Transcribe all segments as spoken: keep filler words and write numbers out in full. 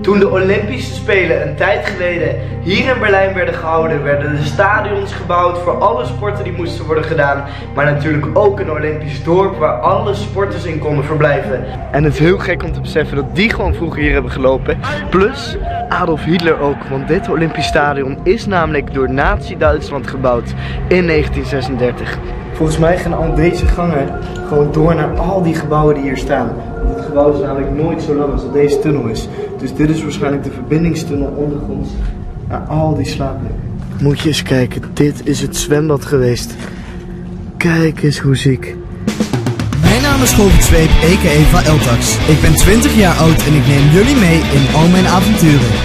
Toen de Olympische Spelen een tijd geleden hier in Berlijn werden gehouden, werden de stadions gebouwd voor alle sporten die moesten worden gedaan. Maar natuurlijk ook een Olympisch dorp waar alle sporters in konden verblijven. En het is heel gek om te beseffen dat die gewoon vroeger hier hebben gelopen. Plus Adolf Hitler ook, want dit Olympisch stadion is namelijk door Nazi-Duitsland gebouwd in negentien zesendertig. Volgens mij gaan al deze gangen gewoon door naar al die gebouwen die hier staan. Want het gebouw is namelijk nooit zo lang als dat deze tunnel is. Dus dit is waarschijnlijk de verbindingstunnel ondergronds naar al die slaapplekken. Moet je eens kijken, dit is het zwembad geweest. Kijk eens hoe ziek. Mijn naam is Govert Zweep, a k a van Eltax. Ik ben twintig jaar oud en ik neem jullie mee in al mijn avonturen.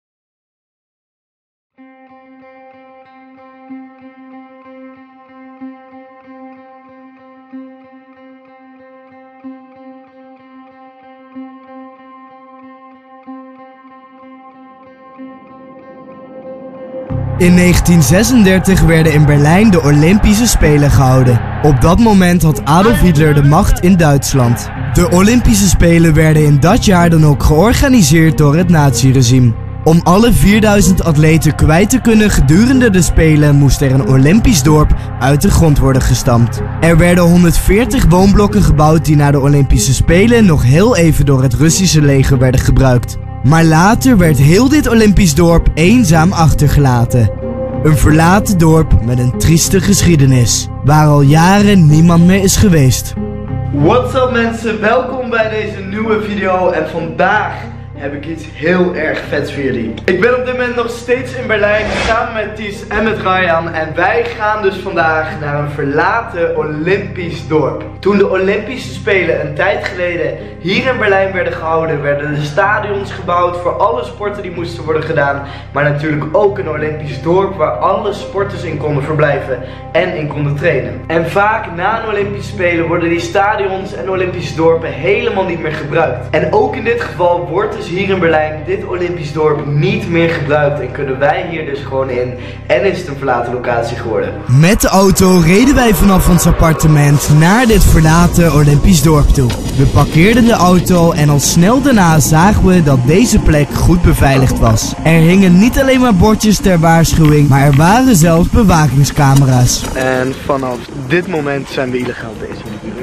In negentien zesendertig werden in Berlijn de Olympische Spelen gehouden. Op dat moment had Adolf Hitler de macht in Duitsland. De Olympische Spelen werden in dat jaar dan ook georganiseerd door het naziregime. Om alle vierduizend atleten kwijt te kunnen gedurende de Spelen moest er een Olympisch dorp uit de grond worden gestampt. Er werden honderdveertig woonblokken gebouwd die na de Olympische Spelen nog heel even door het Russische leger werden gebruikt. Maar later werd heel dit Olympisch dorp eenzaam achtergelaten. Een verlaten dorp met een trieste geschiedenis, waar al jaren niemand meer is geweest. What's up mensen, welkom bij deze nieuwe video en vandaag heb ik iets heel erg vets voor jullie. Ik ben op dit moment nog steeds in Berlijn samen met Ties en met Ryan en wij gaan dus vandaag naar een verlaten Olympisch dorp. Toen de Olympische Spelen een tijd geleden hier in Berlijn werden gehouden, werden de stadions gebouwd voor alle sporten die moesten worden gedaan. Maar natuurlijk ook een Olympisch dorp waar alle sporters in konden verblijven en in konden trainen. En vaak na een Olympische Spelen worden die stadions en Olympische dorpen helemaal niet meer gebruikt. En ook in dit geval wordt dus hier in Berlijn dit Olympisch dorp niet meer gebruikt en kunnen wij hier dus gewoon in en is het een verlaten locatie geworden. Met de auto reden wij vanaf ons appartement naar dit verlaten Olympisch dorp toe. We parkeerden de auto en al snel daarna zagen we dat deze plek goed beveiligd was. Er hingen niet alleen maar bordjes ter waarschuwing, maar er waren zelfs bewakingscamera's. En vanaf dit moment zijn we illegaal bezig.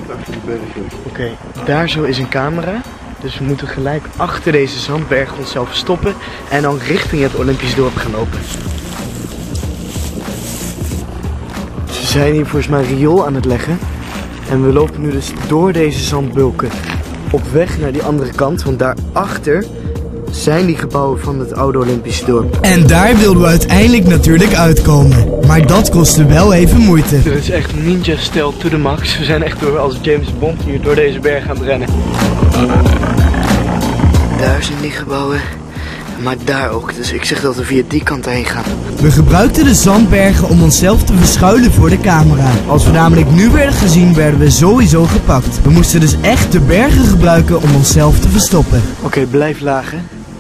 Oké, okay, daar zo is een camera. Dus we moeten gelijk achter deze zandberg onszelf stoppen en dan richting het Olympisch dorp gaan lopen. Ze zijn hier volgens mij riool aan het leggen. En we lopen nu dus door deze zandbulken op weg naar die andere kant. Want daarachter zijn die gebouwen van het oude Olympische dorp. En daar wilden we uiteindelijk natuurlijk uitkomen. Maar dat kostte wel even moeite. Dit is echt ninja-stijl to the max. We zijn echt door als James Bond hier door deze berg aan het rennen. Daar zijn die gebouwen, maar daar ook. Dus ik zeg dat we via die kant heen gaan. We gebruikten de zandbergen om onszelf te verschuilen voor de camera. Als we namelijk nu werden gezien, werden we sowieso gepakt. We moesten dus echt de bergen gebruiken om onszelf te verstoppen. Oké, okay, blijf lagen.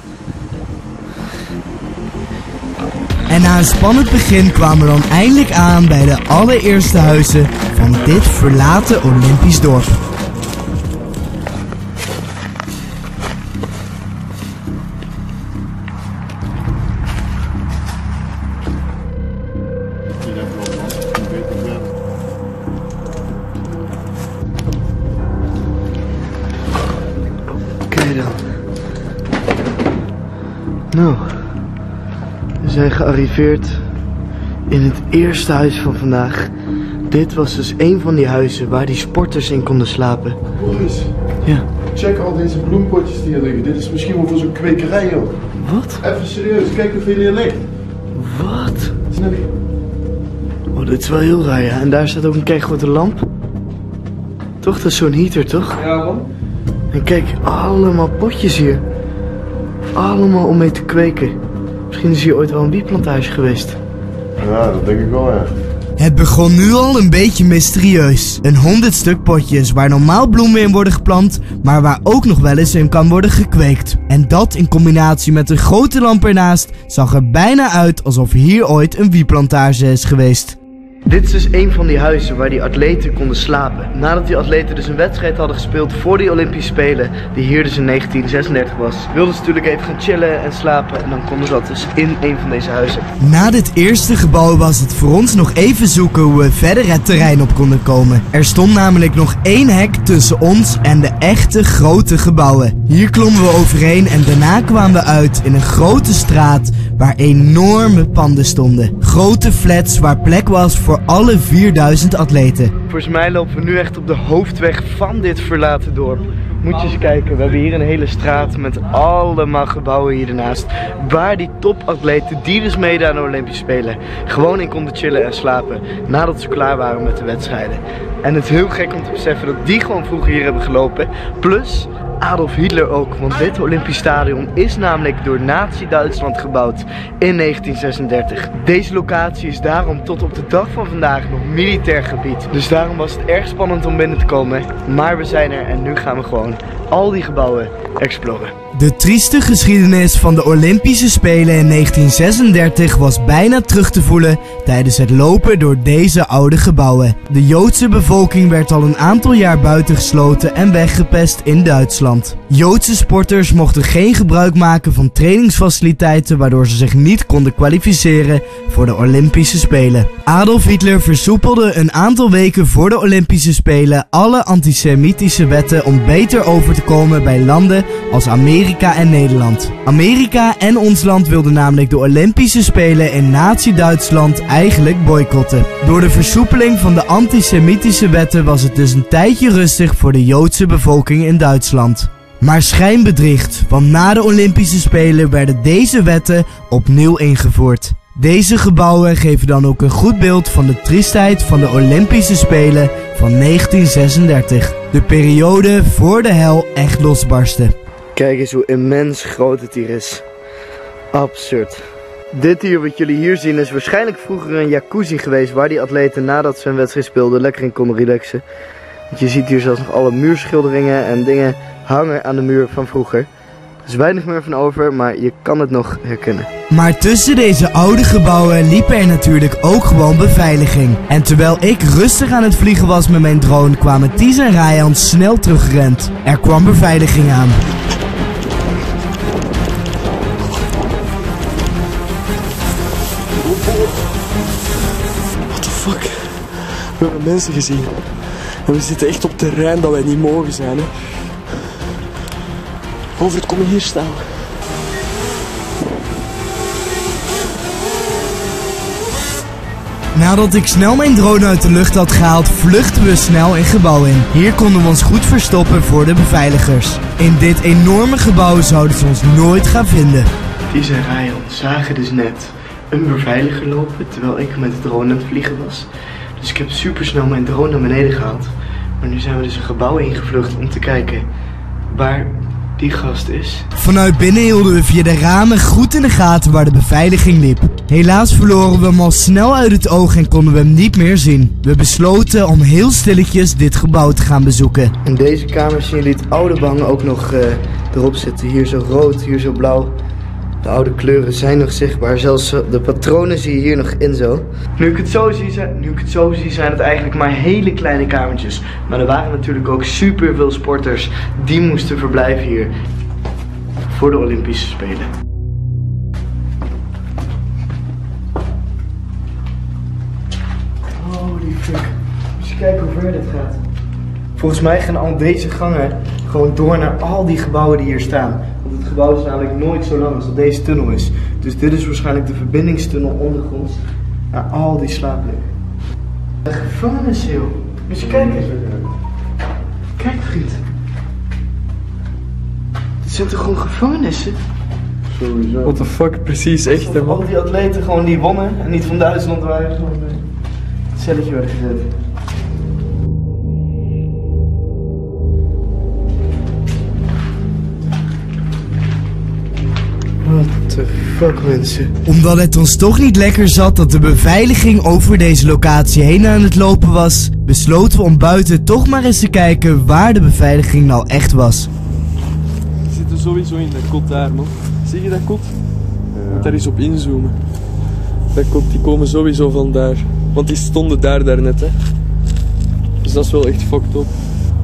En na een spannend begin kwamen we dan eindelijk aan bij de allereerste huizen van dit verlaten Olympisch dorp. Nou, we zijn gearriveerd in het eerste huis van vandaag. Dit was dus een van die huizen waar die sporters in konden slapen. Boris, ja. Check al deze bloempotjes die hier liggen. Dit is misschien wel voor zo'n kwekerij, joh. Wat? Even serieus, kijk hoeveel hier ligt. Wat? Snap je? Oh, dit is wel heel raar, ja. En daar staat ook een keigrote lamp. Toch, dat is zo'n heater, toch? Ja, man. En kijk, allemaal potjes hier. Allemaal om mee te kweken. Misschien is hier ooit wel een wietplantage geweest. Ja, dat denk ik wel, ja. Het begon nu al een beetje mysterieus. Een honderd stuk potjes waar normaal bloemen in worden geplant, maar waar ook nog wel eens in kan worden gekweekt. En dat in combinatie met een grote lamp ernaast zag er bijna uit alsof hier ooit een wietplantage is geweest. Dit is dus een van die huizen waar die atleten konden slapen. Nadat die atleten dus een wedstrijd hadden gespeeld voor die Olympische Spelen, die hier dus in negentien zesendertig was, wilden ze natuurlijk even gaan chillen en slapen en dan konden ze dat dus in een van deze huizen. Na dit eerste gebouw was het voor ons nog even zoeken hoe we verder het terrein op konden komen. Er stond namelijk nog één hek tussen ons en de echte grote gebouwen. Hier klommen we overheen en daarna kwamen we uit in een grote straat waar enorme panden stonden. Grote flats waar plek was voor alle vierduizend atleten. Volgens mij lopen we nu echt op de hoofdweg van dit verlaten dorp. Moet je eens kijken, we hebben hier een hele straat met allemaal gebouwen hier ernaast. Waar die topatleten, die dus meedoen aan de Olympische Spelen, gewoon in konden chillen en slapen nadat ze klaar waren met de wedstrijden. En het is heel gek om te beseffen dat die gewoon vroeger hier hebben gelopen. Plus Adolf Hitler ook, want dit Olympisch Stadion is namelijk door Nazi-Duitsland gebouwd in negentien zesendertig. Deze locatie is daarom tot op de dag van vandaag nog militair gebied. Dus daarom was het erg spannend om binnen te komen. Maar we zijn er en nu gaan we gewoon al die gebouwen exploren. De trieste geschiedenis van de Olympische Spelen in negentien zesendertig was bijna terug te voelen tijdens het lopen door deze oude gebouwen. De Joodse bevolking werd al een aantal jaar buitengesloten en weggepest in Duitsland. Joodse sporters mochten geen gebruik maken van trainingsfaciliteiten waardoor ze zich niet konden kwalificeren voor de Olympische Spelen. Adolf Hitler versoepelde een aantal weken voor de Olympische Spelen alle antisemitische wetten om beter over te komen bij landen als Amerika en Nederland. Amerika en ons land wilden namelijk de Olympische Spelen in Nazi-Duitsland eigenlijk boycotten. Door de versoepeling van de antisemitische wetten was het dus een tijdje rustig voor de Joodse bevolking in Duitsland. Maar schijn bedriegt, want na de Olympische Spelen werden deze wetten opnieuw ingevoerd. Deze gebouwen geven dan ook een goed beeld van de triestheid van de Olympische Spelen van negentien zesendertig. De periode voor de hel echt losbarstte. Kijk eens hoe immens groot het hier is. Absurd. Dit hier wat jullie hier zien is waarschijnlijk vroeger een jacuzzi geweest waar die atleten nadat ze een wedstrijd speelden lekker in konden relaxen. Want je ziet hier zelfs nog alle muurschilderingen en dingen hangen aan de muur van vroeger. Er is weinig meer van over, maar je kan het nog herkennen. Maar tussen deze oude gebouwen liep er natuurlijk ook gewoon beveiliging. En terwijl ik rustig aan het vliegen was met mijn drone, kwamen Ties en Ryan snel teruggerend. Er kwam beveiliging aan. What the fuck? We hebben mensen gezien. En we zitten echt op terrein dat wij niet mogen zijn. Hè. Over, kom hier staan. Nadat ik snel mijn drone uit de lucht had gehaald, vluchtten we snel een gebouw in. Hier konden we ons goed verstoppen voor de beveiligers. In dit enorme gebouw zouden ze ons nooit gaan vinden. Ties en Ryan zagen dus net een beveiliger lopen terwijl ik met de drone aan het vliegen was. Dus ik heb super snel mijn drone naar beneden gehaald. Maar nu zijn we dus een gebouw ingevlucht om te kijken waar die gast is. Vanuit binnen hielden we via de ramen goed in de gaten waar de beveiliging liep. Helaas verloren we hem al snel uit het oog en konden we hem niet meer zien. We besloten om heel stilletjes dit gebouw te gaan bezoeken. In deze kamer zien jullie het oude behang ook nog uh, erop zitten. Hier zo rood, hier zo blauw. De oude kleuren zijn nog zichtbaar. Zelfs de patronen zie je hier nog in zo. Nu ik het zo zie, zijn, nu ik het zo zie zijn het eigenlijk maar hele kleine kamertjes. Maar er waren natuurlijk ook super veel sporters die moesten verblijven hier voor de Olympische Spelen. Holy fuck. Moet je kijken hoe ver dit gaat. Volgens mij gaan al deze gangen gewoon door naar al die gebouwen die hier staan. Want het gebouw is namelijk nooit zo lang als dat deze tunnel is. Dus dit is waarschijnlijk de verbindingstunnel ondergronds naar al die slaapplekken. Een gevangenis, joh. Moet je kijken. Kijk, vriend. Dit zijn toch gewoon gevangenissen? Sowieso. What the fuck, precies, echt hè man. Al die atleten gewoon die wonnen en niet van Duitsland waren, gewoon in het celletje werden gezet. What the fuck, mensen. Omdat het ons toch niet lekker zat dat de beveiliging over deze locatie heen aan het lopen was, besloten we om buiten toch maar eens te kijken waar de beveiliging nou echt was. We zitten sowieso in dat kot daar man. Zie je dat kot? Ja. Moet daar eens op inzoomen. Dat kot, die komen sowieso van daar. Want die stonden daar daarnet, hè. Dus dat is wel echt fucked up.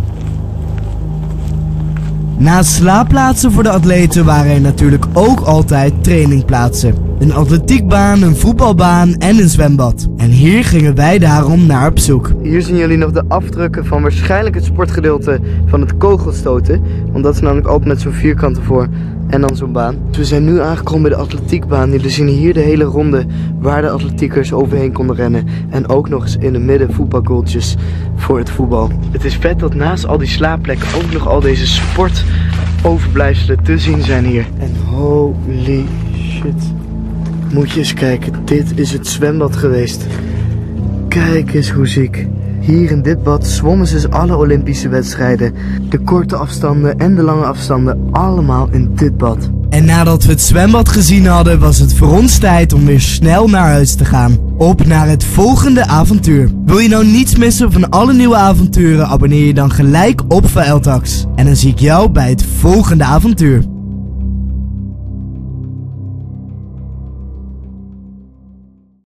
Naast slaapplaatsen voor de atleten waren er natuurlijk ook altijd trainingplaatsen. Een atletiekbaan, een voetbalbaan en een zwembad. En hier gingen wij daarom naar op zoek. Hier zien jullie nog de afdrukken van waarschijnlijk het sportgedeelte van het kogelstoten. Want dat is namelijk altijd met zo'n vierkant ervoor en dan zo'n baan. Dus we zijn nu aangekomen bij de atletiekbaan. Jullie zien hier de hele ronde waar de atletiekers overheen konden rennen. En ook nog eens in het midden voetbalgoaltjes voor het voetbal. Het is vet dat naast al die slaapplekken ook nog al deze sportoverblijfselen te zien zijn hier. En holy shit. Moet je eens kijken, dit is het zwembad geweest. Kijk eens hoe ziek. Hier in dit bad zwommen ze dus alle Olympische wedstrijden. De korte afstanden en de lange afstanden, allemaal in dit bad. En nadat we het zwembad gezien hadden, was het voor ons tijd om weer snel naar huis te gaan. Op naar het volgende avontuur. Wil je nou niets missen van alle nieuwe avonturen, abonneer je dan gelijk op Vuiltax. En dan zie ik jou bij het volgende avontuur.